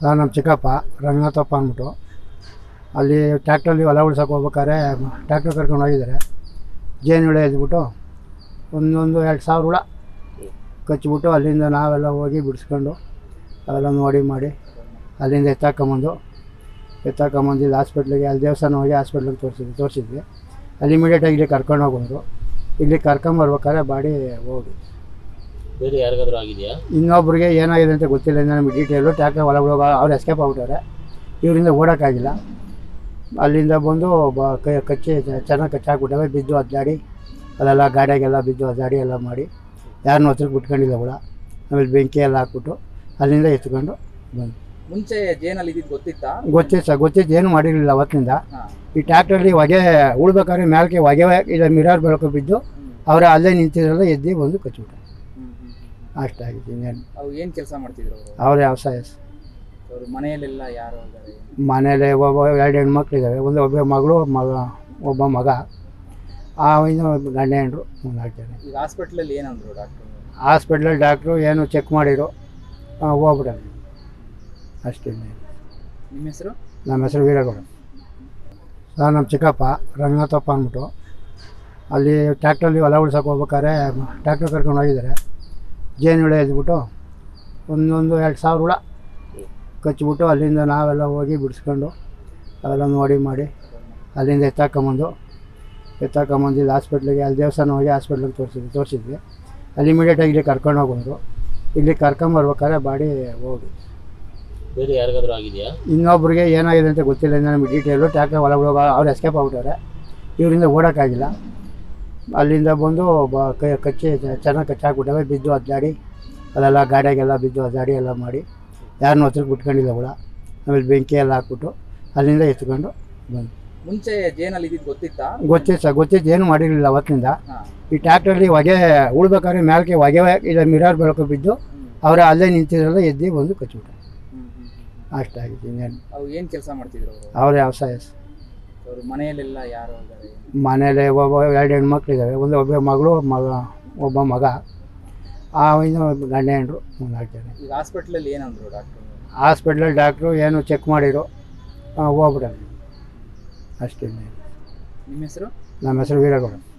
ನಮ್ಮ ಚಿಕ್ಕಪ್ಪ ರಂಗನಾಥಪ್ಪ ಅಂದ್ಬಿಟ್ಟು ಅಲ್ಲಿ ಟ್ಯಾಕ್ಟ್ರಲ್ಲಿ ಹೊಲ ಉಳ್ಸೋಕೆ ಹೋಗ್ಬೇಕಾದ್ರೆ ಟ್ಯಾಕ್ಟ್ರ್ ಕರ್ಕೊಂಡು ಹೋಗಿದ್ದಾರೆ. ಜೇನು ಹುಳ ಎದ್ಬಿಟ್ಟು ಒಂದೊಂದು 2,000 ಹುಳ ಕಚ್ಚಿಬಿಟ್ಟು ಅಲ್ಲಿಂದ ನಾವೆಲ್ಲ ಹೋಗಿ ಬಿಡಿಸ್ಕೊಂಡು ಅವೆಲ್ಲ ನೋಡಿ ಮಾಡಿ ಅಲ್ಲಿಂದ ಎತ್ತಾಕೊಂಬಂದು ಇಲ್ಲಿ ಹಾಸ್ಪಿಟ್ಲಿಗೆ ಅಲ್ಲಿ ದೇವಸ್ಥಾನ ಹೋಗಿ ಹಾಸ್ಪಿಟ್ಲಿಗೆ ತೋರಿಸಿದ್ವಿ. ಅಲ್ಲಿ ಇಮಿಡಿಯೇಟಾಗಿ ಇಲ್ಲಿ ಕರ್ಕೊಂಡು ಹೋಗೋದು. ಇಲ್ಲಿ ಕರ್ಕೊಂಬರ್ಬೇಕಾದ್ರೆ ಬಾಡಿ ಹೋಗಿ ಬೇರೆ ಯಾರಿಗಾದ್ರೂ ಆಗಿದೆಯಾ? ಇನ್ನೊಬ್ರಿಗೆ ಏನಾಗಿದೆ ಅಂತ ಗೊತ್ತಿಲ್ಲ ನಮಗೆ ಡೀಟೇಲು. ಟ್ಯಾಕ್ಟ್ರ್ ಹೊಲ ಬಿಡೋಗ ಅವ್ರು ಎಸ್ಕೇಪ್ ಆಗ್ಬಿಟ್ಟಾರೆ. ಇವರಿಂದ ಓಡೋಕ್ಕಾಗಿಲ್ಲ. ಅಲ್ಲಿಂದ ಬಂದು ಕಚ್ಚಿ ಚೆನ್ನಾಗಿ ಕಚ್ಚಾಕ್ಬಿಟ್ಟವೆ. ಬಿದ್ದು ಅದ್ದಾಡಿ ಅಲ್ಲೆಲ್ಲ ಗಾಡಿಯಾಗೆಲ್ಲ ಬಿದ್ದು ಅದ್ದಾಡಿ ಎಲ್ಲ ಮಾಡಿ ಯಾರನ್ನೂ ಹತ್ರಕ್ಕೆ ಬಿಟ್ಕೊಂಡಿಲ್ಲ ಹುಳ. ಆಮೇಲೆ ಬೆಂಕಿ ಎಲ್ಲ ಹಾಕ್ಬಿಟ್ಟು ಅಲ್ಲಿಂದ ಎತ್ಕೊಂಡು ಬಂದು. ಮುಂಚೆ ಜೇನಲ್ಲಿ ಇದ್ದಿದ್ದು ಗೊತ್ತಿತ್ತಾ? ಗೊತ್ತಿತ್ತು, ಏನು ಮಾಡಿರಲಿಲ್ಲ ಅವತ್ತಿಂದ. ಈ ಟ್ಯಾಕ್ಟ್ರಲ್ಲಿ ಹೊಗೆ ಉಳ್ಬೇಕಾದ್ರೆ ಮ್ಯಾಲಕ್ಕೆ ಹೊಗೆ ಇಲ್ಲ ಮಿರಾರ್ ಬೆಳಕು ಬಿದ್ದು ಅವರ ಅಲ್ಲೇ ನಿಂತಿದ್ರಲ್ಲ ಎದ್ದು ಬಂದು ಕಚ್ಚಿಬಿಟ್ರು. ಅಷ್ಟಾಗಿತ್ತು. ಇನ್ನೇನು ಏನು ಕೆಲಸ ಮಾಡ್ತಿದ್ರು ಅವರೇ ವ್ಯವಸಾಯ. ಮನೆಯಲ್ಲೆಲ್ಲ ಯಾರು? ಮನೇಲಿ 2 ಹೆಣ್ಮಕ್ಳಿದ್ದಾವೆ. ಒಬ್ಬ ಮಗಳು ಒಬ್ಬ ಮಗ. ಇನ್ನು ಗಂಡ ಹೆಂಡ್ರು 4 ಜನ. ಈಗ ಹಾಸ್ಪಿಟ್ಲಲ್ಲಿ ಏನಂದ್ರು ಡಾಕ್ಟ್ರು? ಹಾಸ್ಪಿಟ್ಲಲ್ಲಿ ಡಾಕ್ಟ್ರು ಏನು ಚೆಕ್ ಮಾಡಿರು, ಹೋಗ್ಬಿಟ್ಟರು ಅಷ್ಟೇ. ನಿಮ್ಮ ಹೆಸರು? ನಮ್ಮ ಹೆಸರು ವೀರಗೌಡ. ನಮ್ಮ ಚಿಕ್ಕಪ್ಪ ರಂಗನಾಥಪ್ಪ ಅಂದ್ಬಿಟ್ಟು ಅಲ್ಲಿ ಟ್ಯಾಕ್ಟ್ರಲ್ಲಿ ಹೊಲ ಉಳ್ಸೋಕೆ ಹೋಗ್ಬೇಕಾದ್ರೆ ಟ್ಯಾಕ್ಟ್ರ್ ಕರ್ಕೊಂಡು ಹೋಗಿದ್ದಾರೆ. ಜೇನು ಹುಳ ಎದ್ಬಿಟ್ಟು ಒಂದೊಂದು 2,000 ಹುಳ ಕಚ್ಚಿಬಿಟ್ಟು ಅಲ್ಲಿಂದ ನಾವೆಲ್ಲ ಹೋಗಿ ಬಿಡಿಸ್ಕೊಂಡು ಅವೆಲ್ಲ ನೋಡಿ ಮಾಡಿ ಅಲ್ಲಿಂದ ಎತ್ತಾಕೊಂಬಂದು ಇಲ್ಲಿ ಹಾಸ್ಪಿಟ್ಲಿಗೆ ಅಲ್ಲಿ ದೇವಸ್ಥಾನ ಹೋಗಿ ಹಾಸ್ಪಿಟ್ಲಿಗೆ ತೋರಿಸಿದ್ವಿ. ಅಲ್ಲಿ ಇಮಿಡಿಯೇಟಾಗಿ ಇಲ್ಲಿ ಕರ್ಕೊಂಡು ಹೋಗೋದು. ಇಲ್ಲಿ ಕರ್ಕೊಂಬರ್ಬೇಕಾದ್ರೆ ಬಾಡಿ ಹೋಗಿ ಬೇರೆ ಯಾರಿಗಾದ್ರೂ ಆಗಿದೆಯಾ? ಇನ್ನೊಬ್ರಿಗೆ ಏನಾಗಿದೆ ಅಂತ ಗೊತ್ತಿಲ್ಲ ನಮಗೆ ಡೀಟೇಲು. ಟ್ಯಾಕ್ಟ್ರ್ ಹೊಲ ಬಿಡೋಗ ಅವ್ರು ಎಸ್ಕೇಪ್ ಆಗ್ಬಿಟ್ಟಾರೆ. ಇವರಿಂದ ಓಡೋಕ್ಕಾಗಿಲ್ಲ. ಅಲ್ಲಿಂದ ಬಂದು ಕಚ್ಚಿ ಚೆನ್ನಾಗಿ ಕಚ್ಚಾಕ್ಬಿಟ್ಟವೆ. ಬಿದ್ದು ಅದ್ದಾಡಿ ಅಲ್ಲೆಲ್ಲ ಗಾಡಿಯಾಗೆಲ್ಲ ಬಿದ್ದು ಅದ್ದಾಡಿ ಎಲ್ಲ ಮಾಡಿ ಯಾರನ್ನೂ ಹತ್ರಕ್ಕೆ ಬಿಟ್ಕೊಂಡಿಲ್ಲ ಹುಳ. ಆಮೇಲೆ ಬೆಂಕಿ ಎಲ್ಲ ಹಾಕ್ಬಿಟ್ಟು ಅಲ್ಲಿಂದ ಎತ್ಕೊಂಡು ಬಂದು. ಮುಂಚೆ ಜೇನಲ್ಲಿ ಇದ್ದಿದ್ದು ಗೊತ್ತಿತ್ತಾ? ಗೊತ್ತಿತ್ತು, ಏನು ಮಾಡಿರಲಿಲ್ಲ ಅವತ್ತಿಂದ. ಈ ಟ್ಯಾಕ್ಟ್ರಲ್ಲಿ ಹೊಗೆ ಉಳ್ಬೇಕಾದ್ರೆ ಮ್ಯಾಲಕ್ಕೆ ಹೊಗೆ ಇಲ್ಲ ಮಿರಾರ್ ಬೆಳಕು ಬಿದ್ದು ಅವರ ಅಲ್ಲೇ ನಿಂತಿದ್ರಲ್ಲ ಎದ್ದು ಬಂದು ಕಚ್ಚಿಬಿಟ್ರು. ಅಷ್ಟಾಗಿತ್ತು. ಇನ್ನೇನು ಏನು ಕೆಲಸ ಮಾಡ್ತಿದ್ರು ಅವರೇ ವ್ಯವಸಾಯ. ಮನೆಯಲ್ಲೆಲ್ಲ ಯಾರು? ಮನೇಲಿ 2 ಹೆಣ್ಮಕ್ಳಿದ್ದಾವೆ. ಒಬ್ಬ ಮಗಳು ಒಬ್ಬ ಮಗ. ಇನ್ನು ಗಂಡ ಹೆಂಡ್ರು 4 ಜನ. ಈಗ ಹಾಸ್ಪಿಟ್ಲಲ್ಲಿ ಏನಂದ್ರು ಡಾಕ್ಟ್ರು? ಹಾಸ್ಪಿಟ್ಲಲ್ಲಿ ಡಾಕ್ಟ್ರು ಏನು ಚೆಕ್ ಮಾಡಿರು, ಹೋಗ್ಬಿಟ್ಟರು ಅಷ್ಟೇ. ನಿಮ್ಮ ಹೆಸರು? ನಮ್ಮ ಹೆಸರು ವೀರಗೌಡ.